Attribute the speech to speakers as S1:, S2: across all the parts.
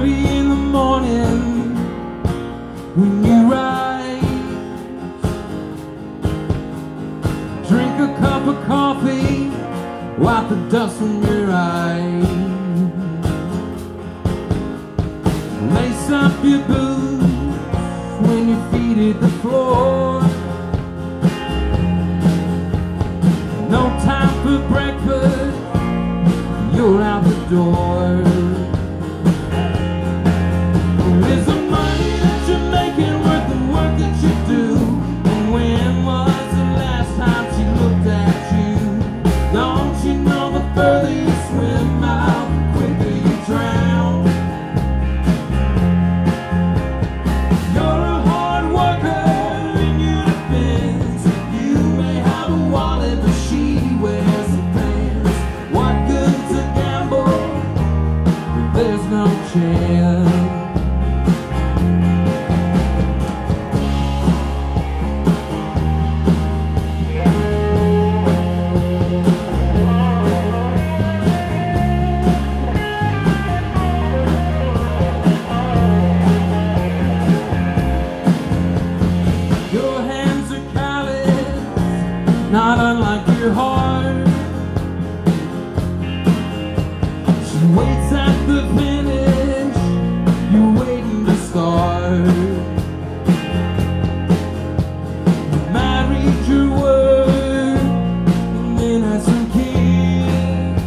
S1: early in the morning when you rise, drink a cup of coffee, wipe the dust from your eyes, lace up your boots when your feet hit the floor. No time for breakfast, you're out the door. Is the money that you're making worth the work that you do? And when was the last time she looked at you? Don't you know the further you swim out, the quicker you drown? You're a hard worker in your defense. You may have a wallet, but she wears the pants. What good's a gamble if there's no chance? Not unlike your heart. She waits at the finish, you're waiting to start. You married your word and then had some kids.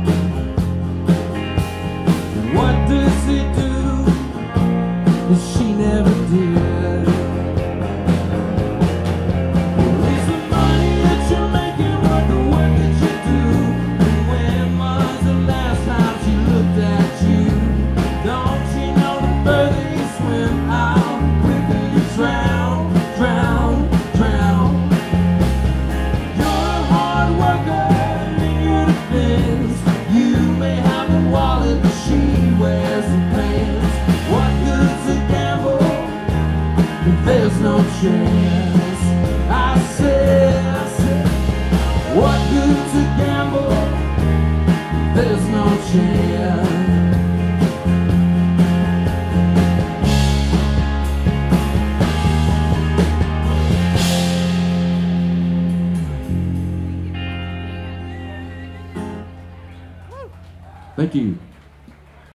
S1: What does it do that she never did? There's no chance. I said, what good's a gamble? There's no chance. Thank you.